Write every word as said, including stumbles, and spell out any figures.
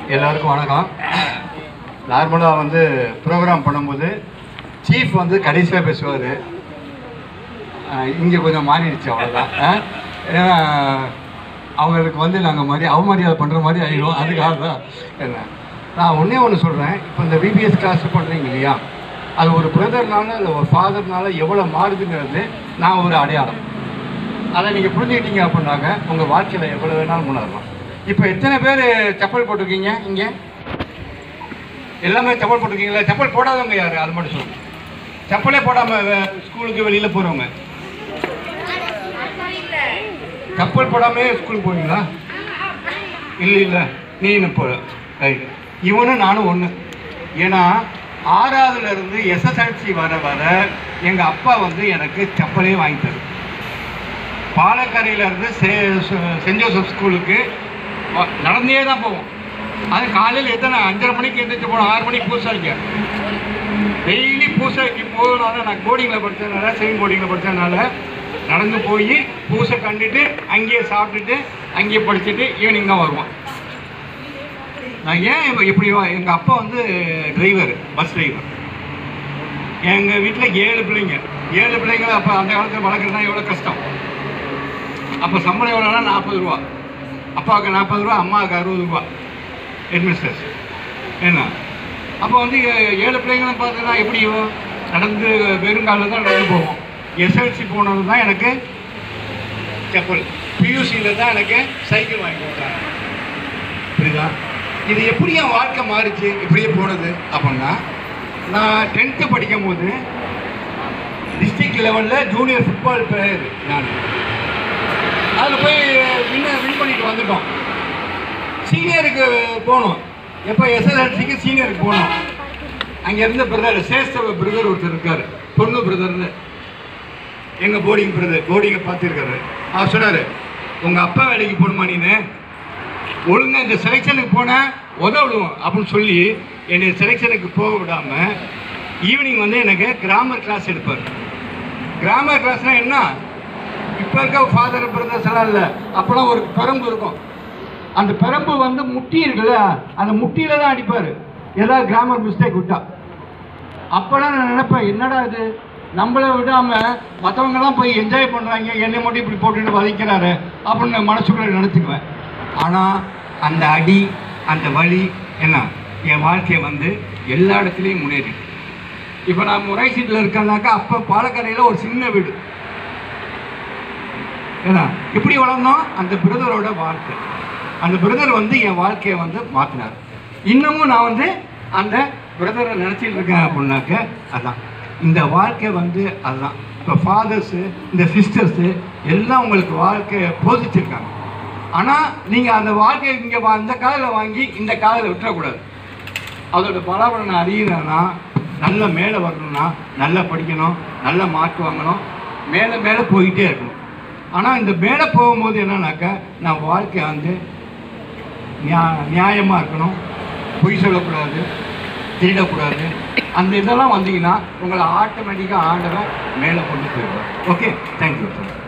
எல்லாருக்கும் வணக்கம். நார்மலாக வந்து ப்ரோக்ராம் பண்ணும்போது சீஃப் வந்து கடைசியாக பேசுவார். இங்கே கொஞ்சம் மாறிடுச்சு, அவ்வளோதான். ஏன்னா அவங்களுக்கு வந்து நாங்கள் மாதிரி அவமரியாதை பண்ணுற மாதிரி ஆகிடும். அதுக்காக தான் என்ன நான் ஒன்றே ஒன்று சொல்கிறேன். இப்போ இந்த பிபிஎஸ் கிளாஸ் பண்ணுறீங்க இல்லையா, அது ஒரு பிரதர்னால இல்லை ஒரு ஃபாதர்னால எவ்வளோ மாறுதுங்கிறது நான் ஒரு அடையாளம். அதை நீங்கள் புரிஞ்சுக்கிட்டீங்க அப்படின்னாக்க உங்கள் வாழ்க்கையில் எவ்வளோ வேணாலும் முன்னேறலாம். இப்போ எத்தனை பேர் செப்பல் போட்டிருக்கீங்க? இங்கே எல்லாமே செப்பல் போட்டிருக்கீங்களா? செப்பல் போடாதவங்க யார்? அது மட்டும் சொல்லுங்கள். செப்பலே போடாமல் ஸ்கூலுக்கு வெளியில் போகிறவங்க, செப்பல் போடாமே ஸ்கூலுக்கு போவீங்களா? இல்லை இல்லை, நீ இன்னும் போல ரைட்டு. இவனும் நானும் ஒன்று. ஏன்னா ஆறாவதுலேருந்து எஸ்எஸ்எல்சி வர வர எங்கள் அப்பா வந்து எனக்கு செப்பலே வாங்கி தரும். பாலக்கரையிலேருந்து செ சென்ட் ஜோசப் ஸ்கூலுக்கு நடந்தே தான் போவோம். அது காலையில் எத்தனை அஞ்சரை மணிக்கு எழுந்திரிச்சு போனோம், ஆறு மணிக்கு பூசை வைக்க. டெய்லி பூசை வைக்க போகணுனால நான் போர்டிங்கில் படித்ததுனால, செயின் போர்டிங்கில் படித்ததுனால நடந்து போய் பூசை கண்டுட்டு அங்கேயே சாப்பிட்டுட்டு அங்கேயே படிச்சுட்டு ஈவினிங் தான் வருவோம். நான் ஏன் எப்படி எங்கள் அப்பா வந்து டிரைவர், பஸ் டிரைவர். எங்கள் வீட்டில் ஏழு பிள்ளைங்க ஏழு பிள்ளைங்களை அப்போ அந்த காலத்தில் வளர்க்குறதுனா எவ்வளோ கஷ்டம். அப்போ சம்பளம் எவ்வளோனா நாற்பது ரூபா. அப்பாவுக்கு நாற்பது ரூபா, அம்மாவுக்கு அறுபது ரூபா ஹெட்மிஸ்டர்ஸ். ஏன்னா அப்போ வந்து ஏழு பிள்ளைங்களும் பார்த்தீங்கன்னா எப்படி நடந்து வெறுங்காலில் தான் நடந்து போவோம். எஸ்எல்சி போனது தான் எனக்கு செப்பல், பியூசியில் தான் எனக்கு சைக்கிள் வாங்கி கொடுத்தாங்க. புரியுதா? இது எப்படி என் வாழ்க்கை மாறிச்சு இப்படியே போனது அப்படின்னா, நான் டென்த்து படிக்கும் போது டிஸ்ட்ரிக்ட் லெவலில் ஜூனியர் ஃபுட்பால் பிளேயர் நான். அதில் போய் வின் வின் பண்ணிட்டு வந்துட்டோம். சீனியருக்கு போகணும். எப்போ எஸ்எஸ்எல்சிக்கு சீனியருக்கு போகணும். அங்கே இருந்த பிரதர் சேஸ்தவ பிரதர் ஒருத்தர் இருக்கார், பொண்ணு பிரதர்னு, எங்கள் போர்டிங் பிரதர், போர்டிங்கை பார்த்துருக்காரு. அவர் சொன்னார், உங்கள் அப்பா வேலைக்கு போகணுமா நீனு, ஒழுங்காக இந்த செலெக்ஷனுக்கு போனால் உதவிடுவோம் அப்படின்னு சொல்லி என்னை செலெக்ஷனுக்கு போக விடாமல் ஈவினிங் வந்து எனக்கு கிராமர் கிளாஸ் எடுப்பார். கிராமர் கிளாஸ்னால் என்ன, இப்போ இருக்க ஃபாதர் பிரதர்ஸ் எல்லாம் இல்லை, அப்போலாம் ஒரு பெரம்பு இருக்கும். அந்த பெரம்பு வந்து முட்டி இருக்குல்ல, அந்த முட்டியில் தான் அடிப்பார் ஏதாவது கிராமர் மிஸ்டேக் விட்டா. அப்போலாம் நான் நினைப்பேன், என்னடா இது நம்மளை விடாமல் மற்றவங்கெல்லாம் போய் என்ஜாய் பண்ணுறாங்க, என்னை மட்டும் இப்படி போட்டுட்டு வதைக்கிறாரு அப்படின்னு மனசுக்குள்ளே நினச்சிக்குவேன். ஆனால் அந்த அடி, அந்த வலி என்ன என் வாழ்க்கையை வந்து எல்லா இடத்துலையும் முன்னேறிட்டு. இப்போ நான் முறை சீட்டில் இருக்கேன்னாக்கா அப்போ பாலக்கரையில் ஒரு சின்ன வீடு. ஏன்னா இப்படி வளர்ந்தோம். அந்த பிரதரோட வாழ்க்கை, அந்த பிரதர் வந்து என் வாழ்க்கையை வந்து மாற்றினார். இன்னமும் நான் வந்து அந்த பிரதரை நினச்சிட்டு இருக்கேன் அப்படின்னாக்க அதான் இந்த வாழ்க்கை வந்து அதுதான். இப்போ ஃபாதர்ஸு, இந்த சிஸ்டர்ஸு எல்லாம் உங்களுக்கு வாழ்க்கையை போதிச்சிருக்காங்க. ஆனால் நீங்கள் அந்த வாழ்க்கையை இங்கே அந்த காதில் வாங்கி இந்த காதில் விட்டுறக்கூடாது. அதோட பலாபலனை அறியணும்னா, நல்ல மேலே வரணும்னா நல்லா படிக்கணும், நல்ல மார்க் வாங்கணும், மேலே மேலே போய்கிட்டே இருக்கணும். ஆனால் இந்த மேலே போகும்போது என்னன்னாக்கா, நான் வாழ்க்கை வந்து நியா நியாயமாக இருக்கணும், பொய் சொல்லக்கூடாது, திருடக்கூடாது. அந்த இதெல்லாம் வந்தீங்கன்னா உங்களை ஆட்டோமேட்டிக்காக ஆண்டவன் மேலே கொண்டு போயிடுவார். Okay, thank you.